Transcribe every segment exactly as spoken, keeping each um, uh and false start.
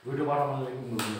Video बनवा म्हणलं की मुलीला.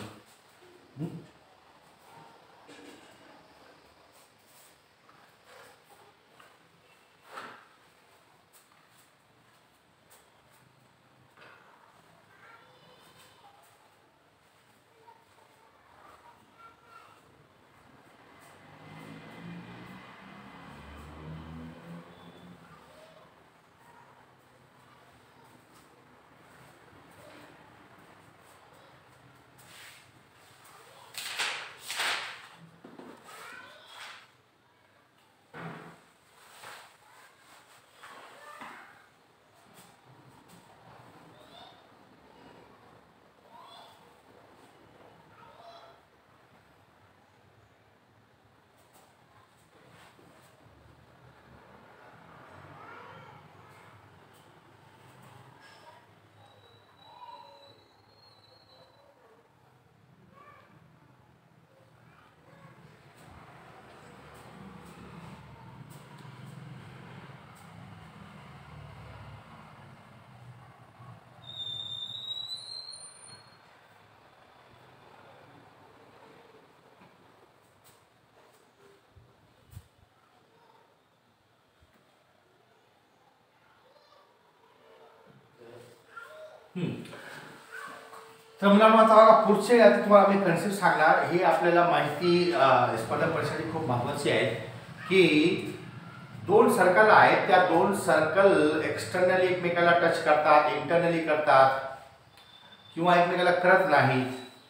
तर मुलांना आता बघा पुढचे आता तुम्हाला मी कन्सेप्ट सांगणार. हे आपल्याला माहिती स्पर्धा परीक्षेसाठी खूप महत्त्वाची आहे की दोन सर्कल आहेत, त्या दोन सर्कल एक्सटर्नली एकमेकाला टच करतात, इंटरनली करतात किंवा एकमेकाला करत नाहीत.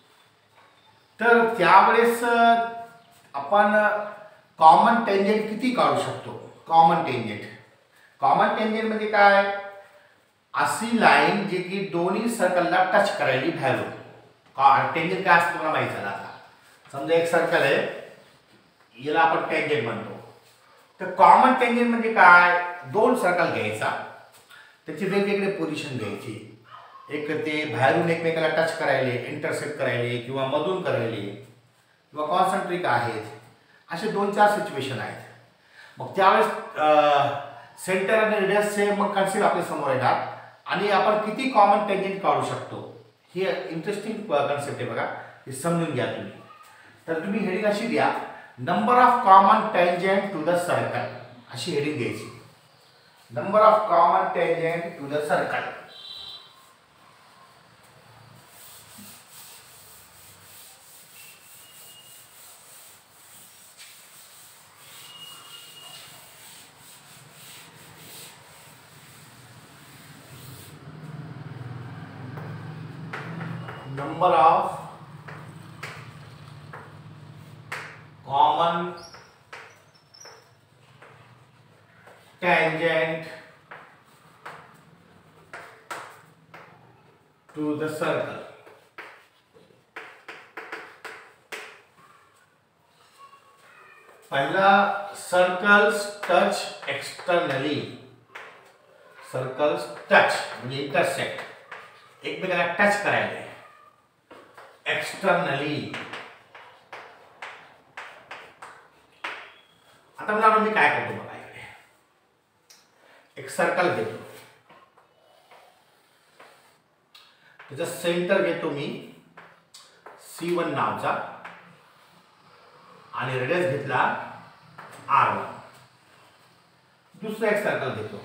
तर त्यावेळेस आपण कॉमन टेंजेंट किती काढू शकतो? कॉमन टेंजेंट कॉमन टेंजेंट म्हणजे काय? अशी लाईन जी की दोन्ही सर्कलला टच करायली व्हॅल्यू. टेंजेंट काय असतं तुम्हाला माहिती झालं. आता समजा एक सर्कल आहे, याला आपण टेंजेंट म्हणतो. तर कॉमन टेंजेंट म्हणजे काय? दोन सर्कल घ्यायचा, त्याची वेगवेगळी पोझिशन घ्यायची. एक ते बाहेरून एकमेकाला टच करायले, इंटरसेक्ट करायले किंवा मधून करायले किंवा कॉन्सन्ट्रिक आहेत, असे दोन चार सिच्युएशन आहेत. मग त्यावेळेस सेंटर आणि रेडियसचे मग कन्सेप्ट आपल्या समोर येणार आणि आपण किती कॉमन टेंजेंट काढू शकतो हे इंटरेस्टिंग कन्सेप्ट आहे बघा. हे समजून घ्या तुम्ही. तर तुम्ही हेडिंग अशी द्या, number of common tangent to the circle, अशी हेडिंग द्यायची. Number of common tangent to the circle. Number of common tangent to the circle. पहला circles touch externally. Circles touch म्हणजे intersect, एकमेकाला टच करायला. एक्सटर्नली. आता मला मी काय करतो बघा, इकडे एक सर्कल घेतो, त्याचा सेंटर घेतो मी सी वन नावचा आणि रेडियस घेतला आर वन. दुसरा एक सर्कल घेतो.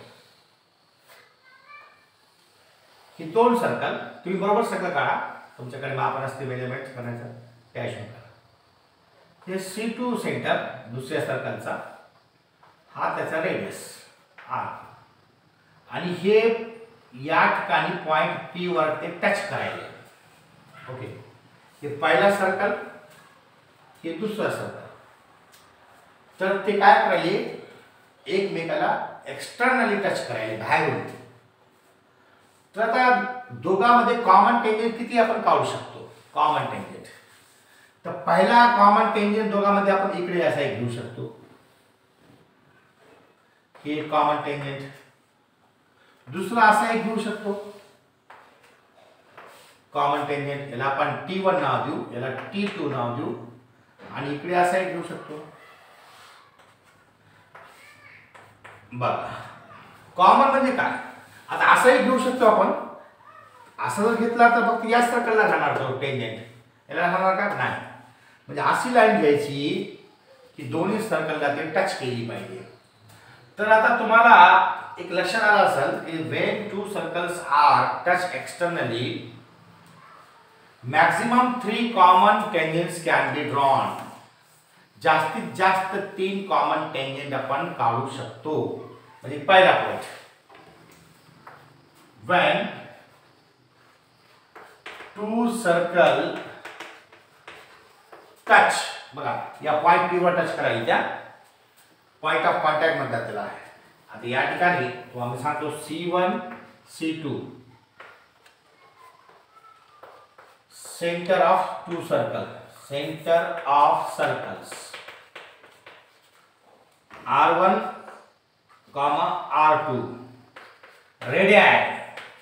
ही दोन सर्कल तुम्ही बरोबर सर्कल काढा, तुमच्याकडे मापन असते मेजरमेंट करायचं त्या हिशोबाने करा. हे सी टू सेंटर दुसऱ्या सर्कलचा, हा त्याचा रेडियस आर, आणि हे या ठिकाणी पॉइंट पी वर ते टच करायले. ओके, हे पहिला सर्कल, हे दुसरा सर्कल. तर ते काय करायले, एकमेकाला एक्सटर्नली टच करायले, बाहेरून. तर आता दोघांमध्ये कॉमन टेंजेंट किती आपण काढू शकतो? कॉमन टेंजेंट, तर पहिला कॉमन टेंजेंट दोघांमध्ये आपण इकडे असा एक घेऊ शकतो. हे कॉमन टेंजेंट. दुसरा असा एक घेऊ शकतो कॉमन टेंजेंट, याला आपण टी वन नाव देऊ, याला टी टू नाव देऊ, आणि इकडे असा एक घेऊ शकतो. बघा कॉमन म्हणजे काय? आता असंही घेऊ शकतो आपण, असं जर घेतला तर फक्त याच सर्कलला राहणार तो टेंजंट, याला राहणार का नाही. म्हणजे अशी लाईन घ्यायची की दोन्ही सर्कलला ते टच केली पाहिजे. तर आता तुम्हाला एक लक्षात आलं असेल की when two circles are touch externally maximum three common tangents can be drawn. जास्तीत जास्त तीन कॉमन टेंजंट आपण काढू शकतो. म्हणजे पहिला point, when two circle touch, बघा या पॉइंट पी वर टच करायला त्या पॉइंट ऑफ कॉन्टॅक्ट म्हणतात त्याला. आता या ठिकाणी तो आम्ही सांगतो C one C two, centre of two circle, centre of circles R one comma R two, radii,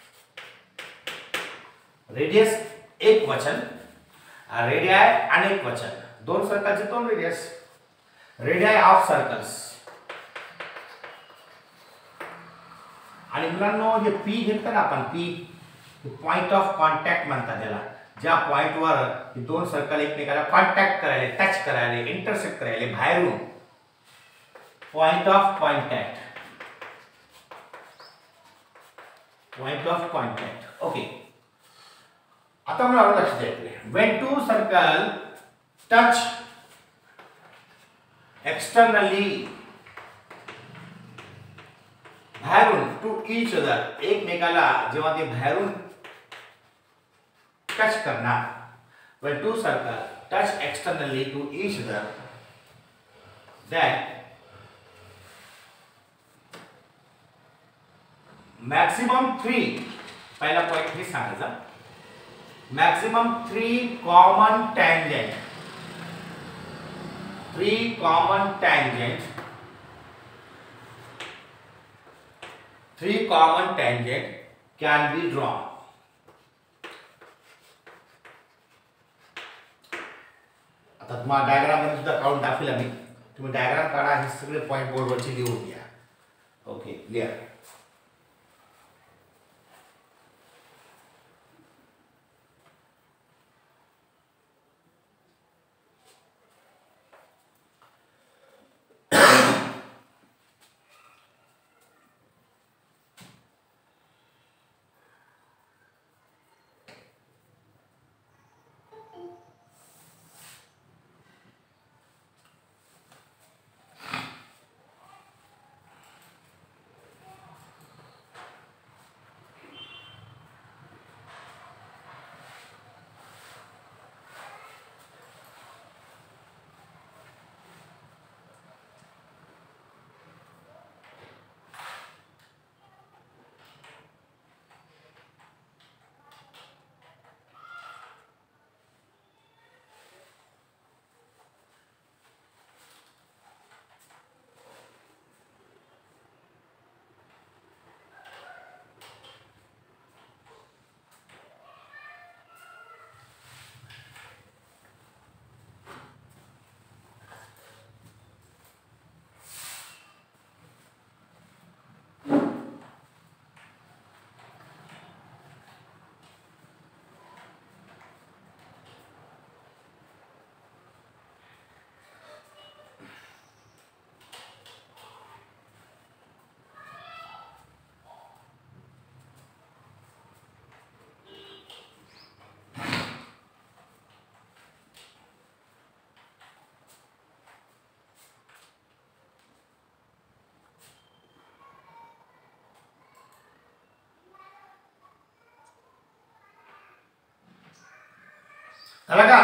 radius एक वचन, रेडियाई अनेक वचन, दोन सर्कलचे दोन रेडियस, रेडियाई ऑफ सर्कल्स. आणि मुलांनो जे पी घेतलं ना आपण, पी पॉइंट ऑफ कॉन्टॅक्ट म्हणतात त्याला. ज्या पॉइंटवर दोन सर्कल एकमेकाला कॉन्टॅक्ट करायले, टच करायले, इंटरसेक्ट करायले बाहेरून, point of contact, point of contact. Okay, आता मला लक्ष द्यायचं, when two circle touch externally, बाहेरून, टू ईच अदर, एकमेकाला जेव्हा ते बाहेरून टच करणार, when two circle touch externally to each other, then maximum three, पहिला पॉइंट हे सांगायचा, maximum three common tangent, three common tangent, three common tangent can be drawn. आता तुम्हाला डायग्राम मध्ये सुद्धा काढून दाखवेल आम्ही. तुम्ही डायग्राम काढा, हे सगळे पॉइंट बोर्डवरचे लिहून घ्या. Okay, clear. झाला का?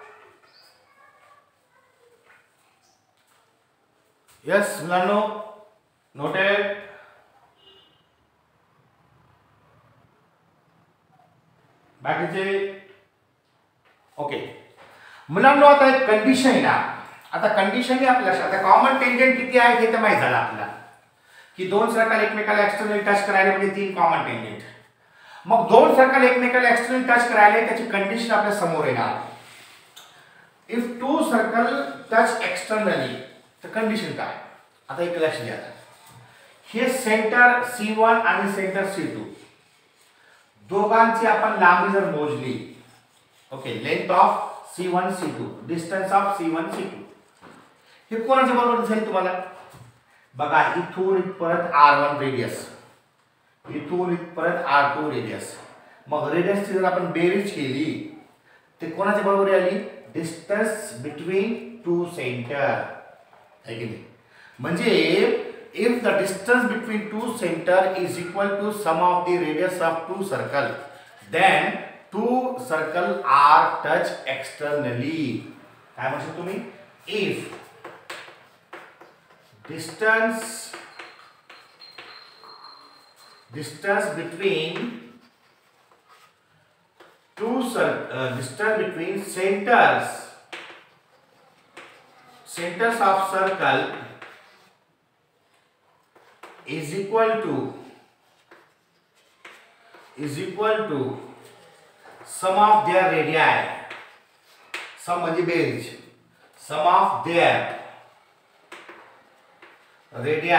यस मुलांनो, नोटेड. बाकीचे ओके. मुलांनो आता एक कंडिशन आहे ना, आता कंडिशन आहे आपल्या लक्षात. आता कॉमन टेंजंट किती आहे हे तर माहित झालं आपल्याला, की दोन सर्कल एकमेकाला एक्सटर्नल टच करायला म्हणजे तीन कॉमन टेंजंट. मग दोन सर्कल एकमेकाला एक्सटर्नल टच करायला त्याची कंडिशन आपल्या समोर येणार. If two circle touch externally, तर कंडिशन काय? आता एक लक्ष द्या. हे सेंटर सी वन आणि सेंटर सी टू दोघांची आपण लांबी जर मोजली, okay, length of C one C two, distance of C one C two, हे कोणाच्या बरोबर दिसेल तुम्हाला? बघा, इथून इथपर्यंत आर वन रेडियस, इथून इथपर्यंत आर टू रेडियस, मग रेडियसची जर आपण बेरीज केली ते कोणाच्या बरोबर आली? डिस्टन्स बिटवीन टू सेंटर, आहे की नाही? म्हणजे if the distance between two center is equal to sum of the radius of two circle, then two circle are touch externally. काय म्हणतो तुम्ही? If distance distance between two uh, distance between centers centers of circle is equal to is equal to sum of their radii, sum म्हणजे बेरीज, sum of their radii,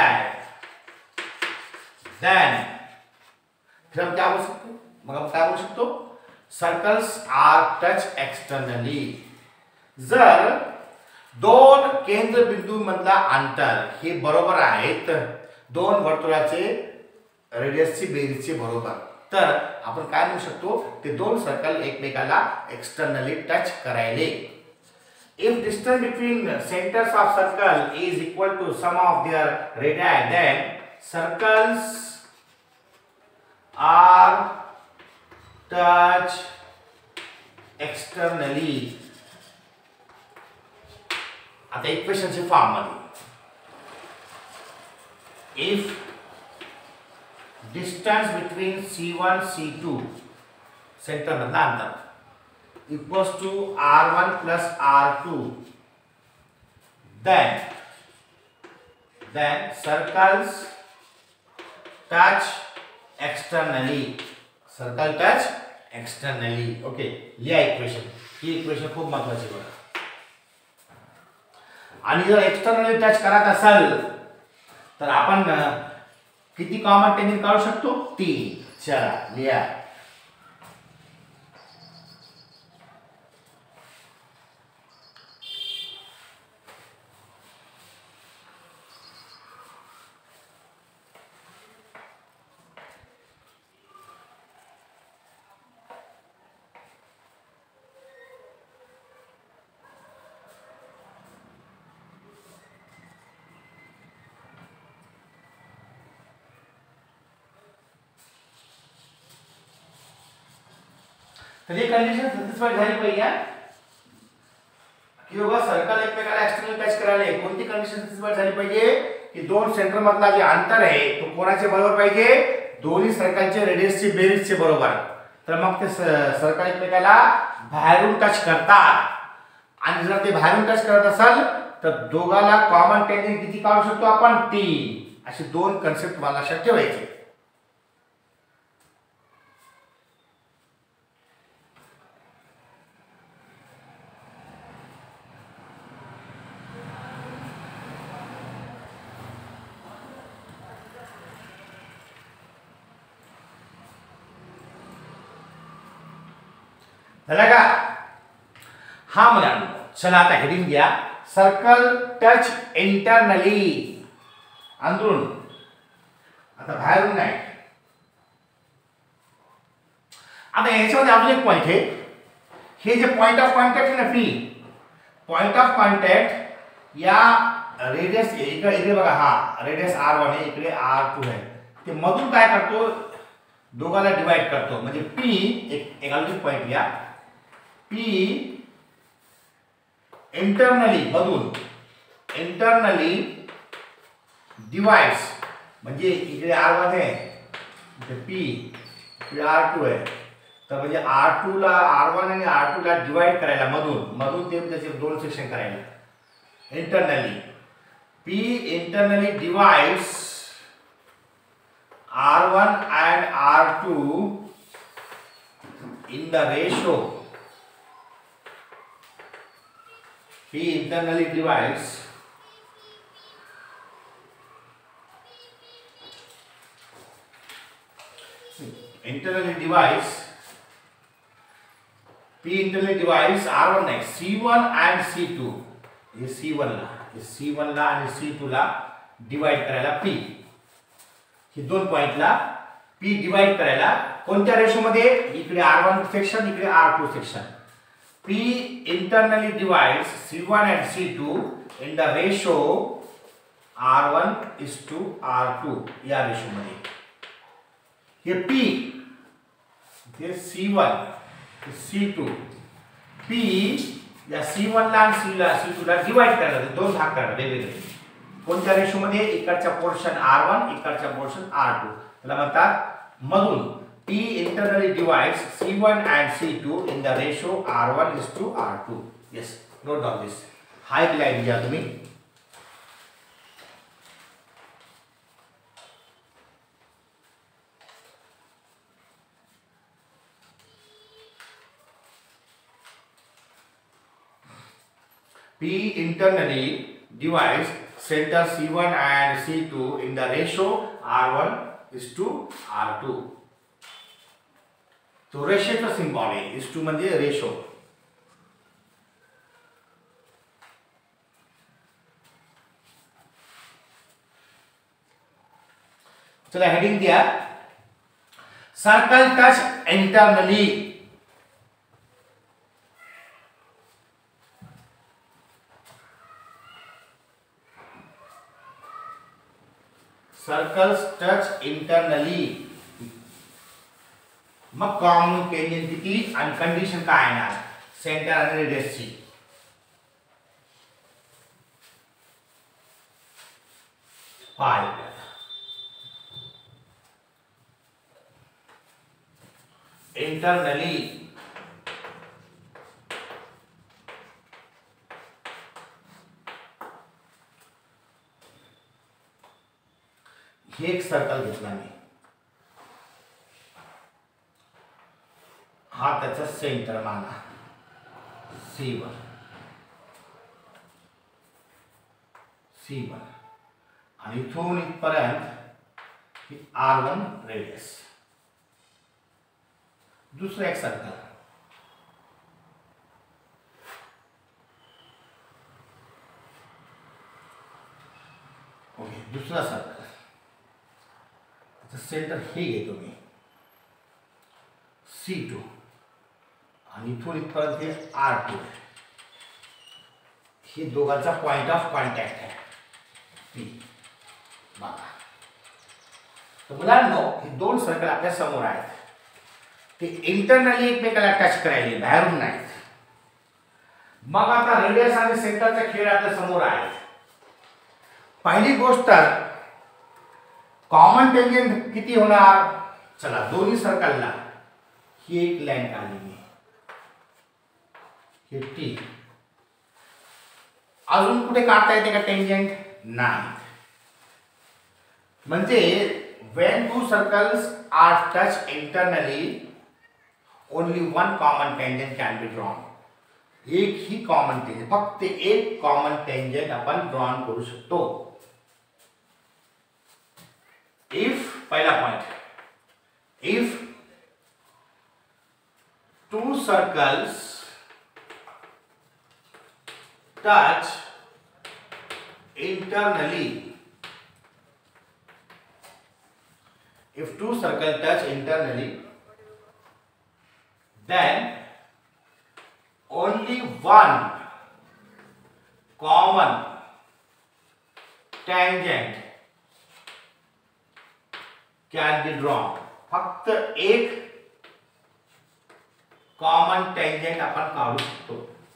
then फिर हम क्या बोल सकते? मग हम क्या बोल शकतो? Circles are touch externally. जर दोन केंद्रबिंदू मधला अंतर हे बरोबर आहेत दोन वर्तुळाचे रेडियसची बेरीजचे बरोबर, तर आपण काय म्हणू शकतो? ते दोन सर्कल एकमेकाला एक्सटर्नली टच करायले. If distance between centres of circle is equal to sum of their radii, then circles are touch externally. आता इक्वेशनचे फॉर्म मध्ये, if distance between C one C two center मधला अंतर equals to R one plus R two, then then circles touch externally, circle touch externally. Okay, लिहा equation. ही equation खूप महत्वाची बघा. आणि जर एक्सटर्नली टच करत असाल तर आपण किती कॉमन टेंजन काढू शकतो? तीन. चला लिहा. तर ही कंडिशन सॅटिस्फाईड झाली पाहिजे की बाबा सर्कल एकमेकाला एक्सटर्नल टच करायला. कोणती कंडिशन सॅटिस्फाईड झाली पाहिजे? की दोन सेंटर मधला जे अंतर आहे तो कोणाचे बरोबर पाहिजे? दोन्ही सर्कलचे रेडियसचे बेरीजचे बरोबर. तर मग ते सर्कल एकमेकाला बाहेरून टच करतात, आणि जर ते बाहेरून टच करत असाल तर दोघाला कॉमन टेंजन किती काढू शकतो आपण? तीन. अशी दोन कन्सेप्ट मला लक्षात ठेवायचे. झाला का? हा मुलांनो, चला आता हेडिंग घ्या. सर्कल टच इंटरनली, अंदरून, आता बाहेरून नाही. आता याच्यामध्ये अजून एक पॉइंट आहे. हे जे पॉइंट ऑफ कॉन्टॅक्ट आहे ना, पी पॉइंट ऑफ कॉन्टॅक्ट या रेडियस इकडे इकडे बघा, हा रेडियस आर वन आहे, इकडे आर टू आहे. ते मधून काय करतो? दोघाला डिवाइड करतो. म्हणजे पी एक एक अजून पॉइंट घ्या. P इंटरनली, मधून इंटरनली डिवाइड्स, म्हणजे इकडे आर वन आहे, इथे P, इकडे आर टू आहे. तर म्हणजे आर टू ला आर वन आणि आर टू ला डिवाइड करायला मधून मधून ते त्याचे दोन सेक्शन करायला internally. P internally divides R one and R two in the ratio. P internally divides internally divides P internally divides R one नाही C one and C two हे सी वन ला हे सी वन ला आणि C two ला divide करायला P हे दोन पॉइंटला P डिवाइड करायला कोणत्या रेशो मध्ये इकडे आर वन सेक्शन इकडे R two section P internally divides C one and C two in the ratio R one is to R two या रेशो मध्ये हे P हे C one C two P या C one ला आणि C ला C two ला divide करायला दोन भाग करायला वेगवेगळे कोणत्या रेशो मध्ये इकडचा पोर्शन R one इकडचा पोर्शन R two त्याला म्हणतात मधून P internally divides C one and C two in the ratio R one is to R two. Yes, note down this. High line दिया तुम्ही. P internally divides center C one and C two in the ratio R one is to R two. तो रेशोचा symbol आहे is to म्हणजे ratio चला heading दिया circle touch internally circles touch internally मग common tangent किती आणि condition काय येणार सेंटर आणि रेडियसची फाय इंटरनली हे एक सर्कल घेतला मी हा त्याचा सेंटर माना सी वन सी वन आणि इथून इथपर्यंत आर वन रेडियस दुसरा एक सर्कल ओके दुसरा सर्कल त्याचं सेंटर हे घेतो मी सी टू आणि इथून इथपर्यंत हे आर टू हे दोघांचा पॉइंट ऑफ कॉन्टॅक्ट आहे पी बघा तर मुलांनो हे दोन सर्कल आपल्या समोर आहेत ते इंटरनली एकमेकाला टच करायले बाहेरून नाहीत मग आता रेडियस आणि सेंटरचा खेळ आपल्या समोर आहे पहिली गोष्ट कॉमन टेंजेंट किती होणार चला दोन्ही सर्कलला ही एक लाईन काढली मी हे टी अजून कुठे काढता येते का टेंजेंट नाही म्हणजे when two circles are touched internally only one common tangent can be drawn एक ही कॉमन टेंजेंट फक्त एक कॉमन टेंजेंट आपण ड्रॉन करू शकतो इफ पहिला point if two circles touch internally if two circles touch internally then only one common tangent can be drawn फक्त एक common tangent आपण काढू शकतो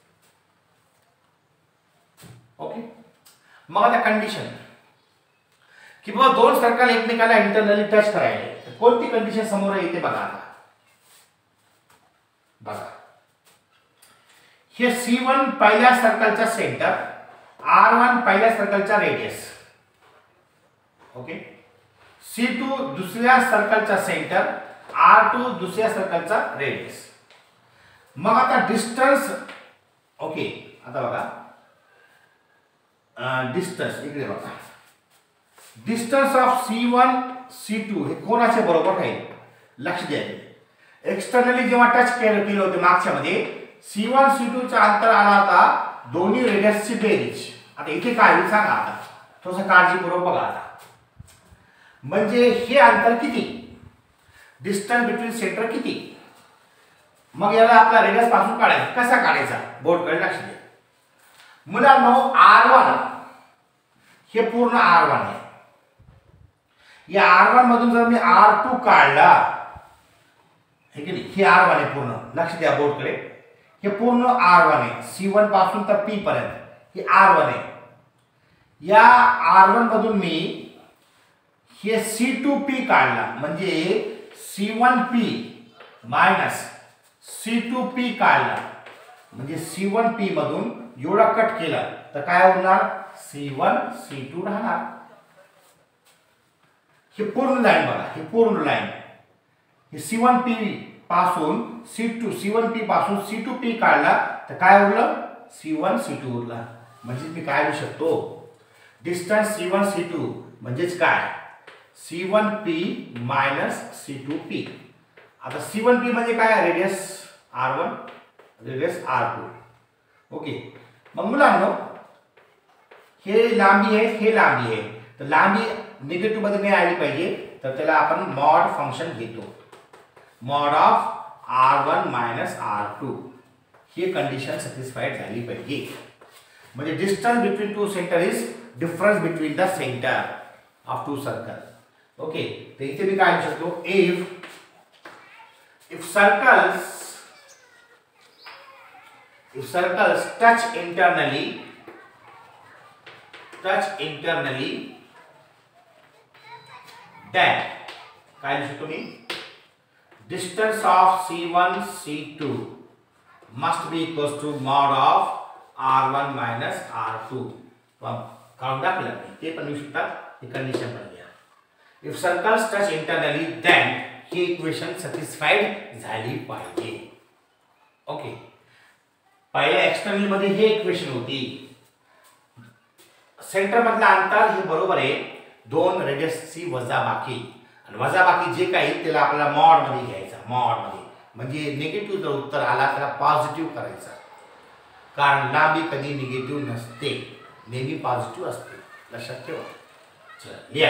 ओके मग आता कंडिशन कि बाबा दोन सर्कल एकमेकाला इंटरनली टच करायले कोणती कंडिशन समोर येते बघा आता बघा हे सी वन पहिल्या सर्कलचा सेंटर आर वन पहिल्या सर्कलचा रेडियस ओके सी टू दुसऱ्या सर्कलचा सेंटर आर टू दुसऱ्या सर्कलचा रेडियस मग आता डिस्टन्स ओके आता बघा डिस्टन्स इकडे बघा distance of C one C two हे कोणाच्या बरोबर राहील लक्ष द्यायचं. एक्सटर्नली जेव्हा टच केलं केलं होतं मागच्या मध्ये सी वन सी टू चा अंतर आला होता दोन्ही रेडियसची बेरीज. आता इथे काय होईल सांगा, आता थोडंसं काळजीपूर्वक बघा. आता म्हणजे हे अंतर किती, डिस्टन्स बिटवीन सेंटर किती, मग याला आपला रेडियस पासून काढायचा. कसा काढायचा बोर्डकडे लक्ष द्या. मुलांनो आर वन हे पूर्ण आर वन आहे. या आर वन मधून जर मी आर टू काढला हे की नाही, हे आर वन आहे पूर्ण. लक्ष द्या बोर्डकडे. हे पूर्ण आर वन आहे सी वन पासून तर पी पर्यंत हे आर वन आहे. या आर वन मधून मी हे सी टू पी काढला म्हणजे C one P minus C two P काढला म्हणजे सी वन पी मधून एवढा कट केला तर काय होणार, सी वन सी टू राहणार. हे पूर्ण लाईन बघा, हे पूर्ण लाईन हे सी वन पी पासून C two C one P पासून सी टू पी काढला तर काय उरलं, सी वन सी टू उरला. म्हणजे मी काय लिहू शकतो, distance C one C two म्हणजेच काय C one P minus C two P. आता सी वन पी म्हणजे काय, radius R one radius R two. Okay. मग मुलांनो हे लांबी आहे हे लांबी आहे तर लांबी निगेटिव्ह मध्ये नाही आली पाहिजे तर त्याला आपण मॉड फंक्शन घेतो. Mod of R one minus R two ही कंडिशन सॅटिस्फाईड झाली पाहिजे. म्हणजे distance between two centre is difference between the centre of two circle. Okay. तर इथे मी काय लिहू शकतो, if if circles if circles touch internally touch internally then काय लिहू शकतो मी, distance of C one C two must be equals to mod of R one minus R to. काढून दाखवलं ते पण लिहू शकतात. ही कंडिशन पण घ्या. If circles touch internally then ही इक्वेशन सॅटिस्फाईड झाली पाहिजे. ओके. पहिल्या एक्सटर्नल मध्ये हे इक्वेशन होती. सेंटर मधला अंतर हे बरोबर आहे दोन रेडियसची वजाबाकी आणि वजाबाकी जे काही त्याला आपल्याला मॉड मध्ये घ्यायचा. मॉड मध्ये म्हणजे निगेटिव्ह जर उत्तर आला त्याला पॉझिटिव्ह करायचा. कारण लांबी कधी निगेटिव्ह नसते, नेहमी पॉझिटिव्ह असते. लक्षात ठेवा. चला लिहा.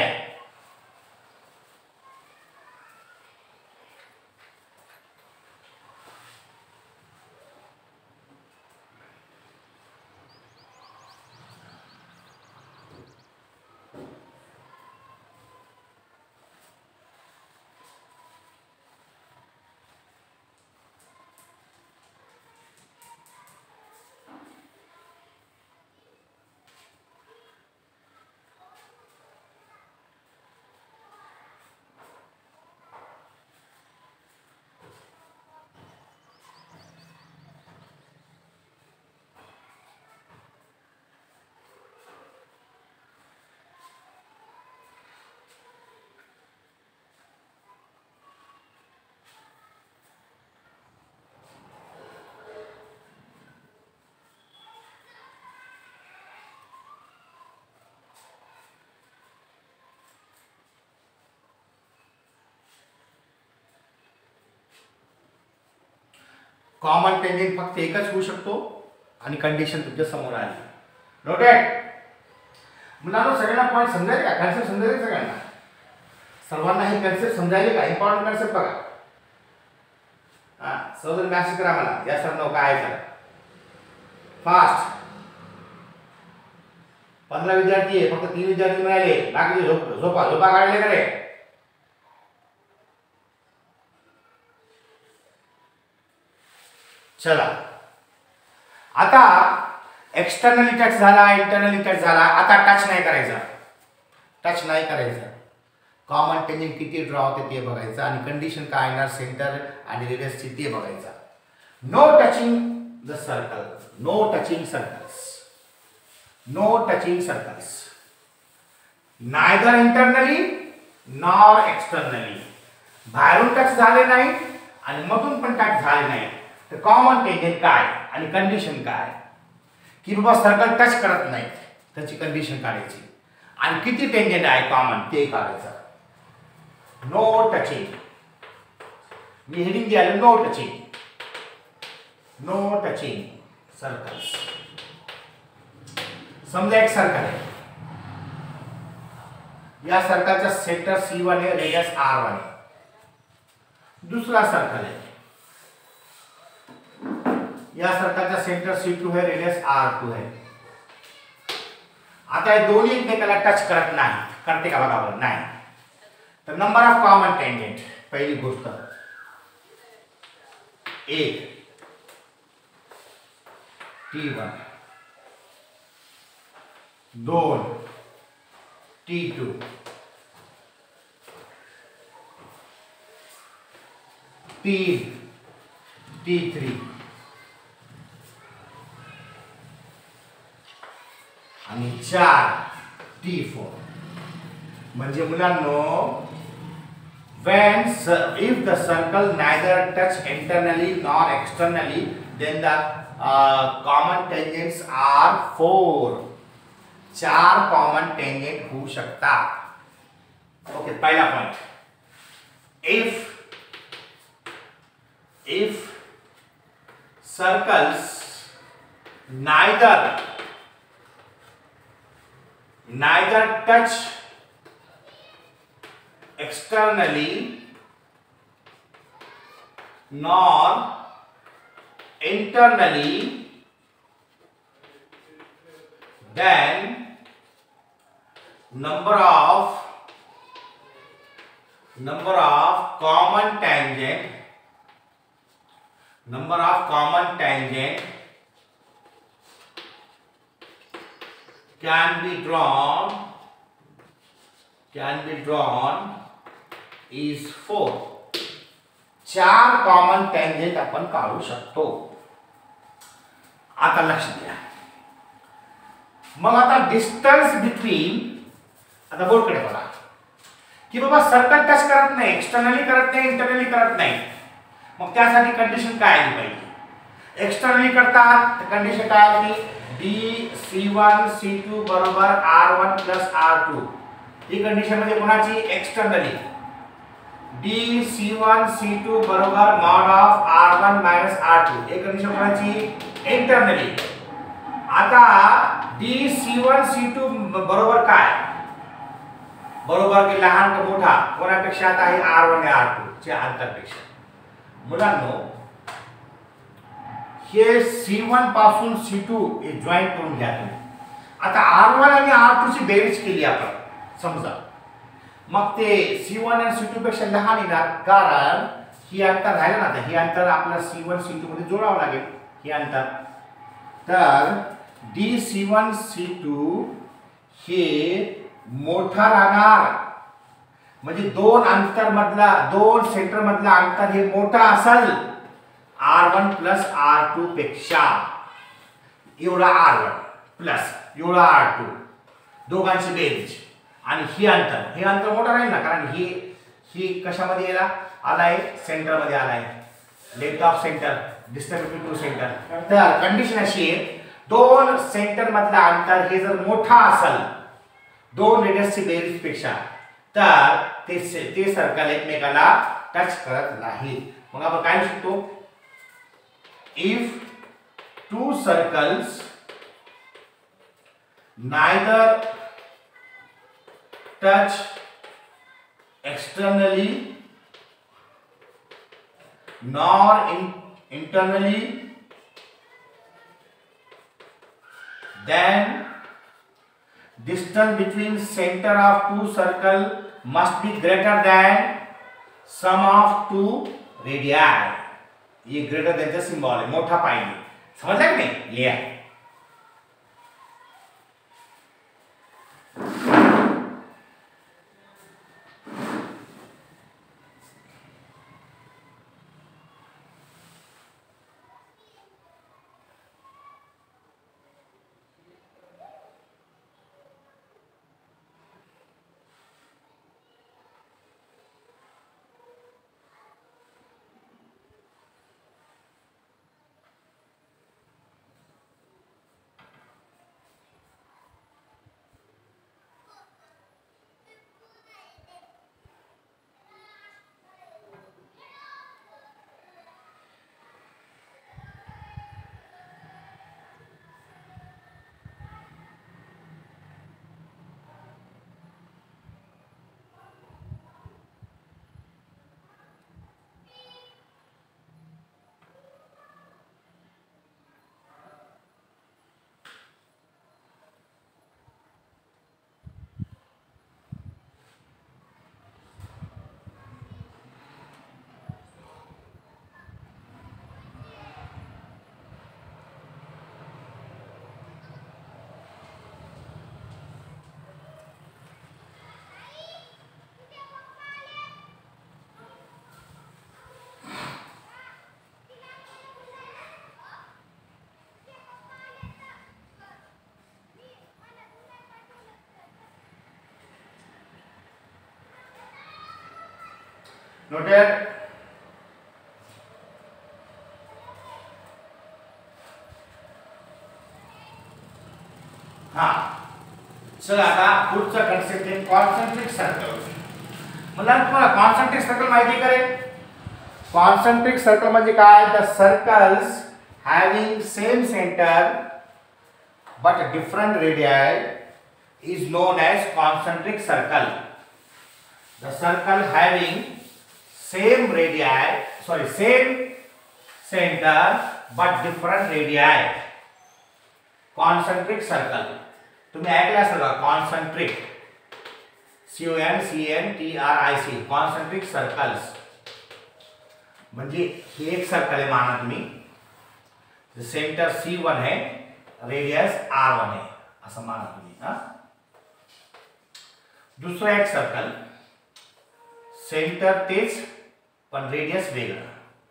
कॉमन टेंजेंट फक्त एकच होऊ शकतो आणि कंडिशन तुमच्या समोर आली. नोटेड. मुलांनो सगळ्यांना पॉईंट समजायले का, कन्सेप्ट समजायले सगळ्यांना, सर्वांना हे कन्सेप्ट समजायले का, इम्पॉर्टंट कन्सेप्ट बघा. हा सगळं मॅसेज करा मला या सर नो काय आहे फास्ट. पंधरा विद्यार्थी आहे, फक्त तीन विद्यार्थी मिळाले, बाकी झोपा झोपा काढले करे. चला आता एक्सटर्नली टच झाला, इंटरनली टच झाला. आता टच नाही करायचा, टच नाही करायचा. कॉमन टेंजेंट किती ड्रॉ होते ते बघायचं आणि कंडिशन काय येणार सेंटर आणि रेडियसची ते बघायचा. No touching the circle, no touching circles, no touching circles, neither internally nor externally. बाहेरून टच झाले नाही आणि मधून पण टच झाले नाही तर कॉमन टेंजेंट काय आणि कंडिशन काय, की बाबा सर्कल टच करत नाही त्याची कंडिशन काढायची आणि किती टेंजेंट आहे कॉमन ते काढायचं. नो टचिंग मी हेडिंग द्यायला no touching, no touching circles. समजा एक सर्कल आहे, या सर्कलचा सेंटर सी वन आहे, रेडियस आर वन आहे. दुसरा सर्कल आहे, या सर्कलचा सेंटर सी टू है, रेडियस आर टू है. आता हे दोन्ही एकमेकाला टच करत नाही, करते का बघा बरं? नाही. तर नंबर ऑफ कॉमन टेंजेंट, पहिली गोष्ट एक टी वन, दोन टी टू, तीन टी थ्री आणि चार टी फोर. म्हणजे मुलांनो, when if the circle neither touch internally nor externally, then the uh, common tangents are four. चार कॉमन टेंजेंट होऊ शकतात. ओके, पहिला point, if if circles neither neither touch externally nor internally, then number of number of common tangent number of common tangent can be drawn can be drawn is four. चार common tangent आपण काढू शकतो. आता लक्ष द्या. मग आता distance between, आता बोर्ड कडे बघा की बाबा सर्कल टच करत नाही, एक्सटर्नली करत नाही, इंटरनली करत नाही. मग त्यासाठी कंडिशन काय आली पाहिजे? एक्सटर्नली करतात तर कंडिशन काय आली? D C one C two बरोबर R one plus R two. ही कंडिशन मध्ये कोणाची? Externally. D C one C two बरोबर mod of R one minus R two. ही कंडिशन कोणाची? इंटरनली. आता D C one C two बरोबर काय? बरोबर की लहान का मोठा? कोणापेक्षा? आता आहे आर वन आणि आर टू च्या अंतरपेक्षा. मुलांनो, हे सी वन पासून सी टू हे जॉईंट करून घ्या तुम्ही. आता आर वन आणि आर टू ची बेरीज केली आपण समजा, मग ते सी वन आणि सी टू पेक्षा लहान येणार, कारण ही अंतर राहिलं ना. हे अंतर आपल्याला सी वन सी टू मध्ये जोडावं लागेल. हे अंतर, तर D C one C two हे मोठा राहणार. म्हणजे दोन अंतर मधला, दोन सेंटर मधला अंतर हे मोठा असेल R one plus R two पेक्षा. एवढा आर वन प्लस एवढा आर टू, दोघांची बेरीज. आणि ही अंतर, हे अंतर मोठा राहील ना, कारण ही ही कशामध्ये याला आलाय? सेंटर मध्ये आलाय. Length of centre, distance between two centre. तर कंडिशन अशी आहे, दोन सेंटर मधला अंतर हे जर मोठा असेल दोन रेडियसची बेरीज पेक्षा, तर ते ते सर्कल एकमेकाला टच करत नाही. मग आपण काय शिकतो? If two circles neither touch externally nor in internally, then distance between center of two circle must be greater than sum of two radii. ये ग्रेटर देन चा सिंबल है, मोठा पाहिजे. समजलं की नाही? लिहा. नोटेड. हा चला आता पुढचा कन्सेप्ट आहे कॉन्सेंट्रिक सर्कल. मला तुम्हाला कॉन्सेंट्रिक सर्कल माहिती करेल. कॉन्सेंट्रिक सर्कल म्हणजे काय? The circles having same centre but different radii is non age concentric circle. The circle having same radii sorry same centre but different radii concentric circle. तुम्ही ऐकलं असेल का concentric, C O N C N T R I C, concentric circles. म्हणजे हे एक circle आहे माना तुम्ही, सेंटर सी वन है, रेडियस आर वन है असं माना तुम्ही. हा दुसरं एक सर्कल, सेंटर तेच पण रेडियस वेगळं.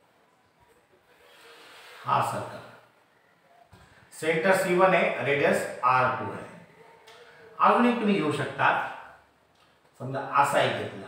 हा सर्कल सेंटर सी वन आहे, रेडियस आर टू आहे. अजून एक तुम्ही घेऊ शकता, समजा असा एक घेतला,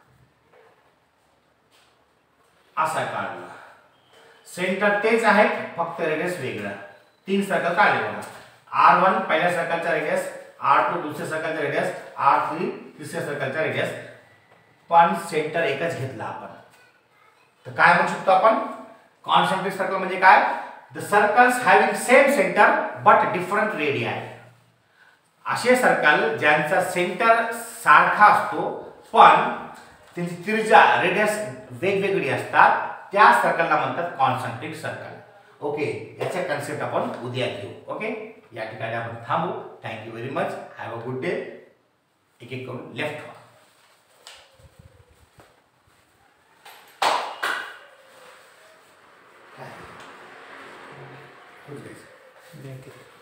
असा काढला, सेंटर तेच आहे फक्त रेडियस वेगळा. तीन सर्कल काढले बघा. आर वन पहिल्या सर्कलचा रेडियस, आर टू दुसऱ्या सर्कलचा रेडियस, आर थ्री तिसऱ्या सर्कलचा रेडियस, पण सेंटर एकच घेतला आपण. तर काय म्हणू शकतो आपण? कॉन्सेंट्रिक सर्कल म्हणजे काय? The circles having same centre but different radii. असे सर्कल ज्यांचा सेंटर सारखा असतो पण त्यांची त्रिज्या रेडियस वेगवेगळी असतात, त्या सर्कलला म्हणतात कॉन्सेंट्रिक सर्कल. ओके, याचा कन्सेप्ट आपण उद्या घेऊ. ओके, या ठिकाणी आपण थांबू. Thank you very much. Have a good day. एक एक करून लेफ्ट व्हा. Thank you.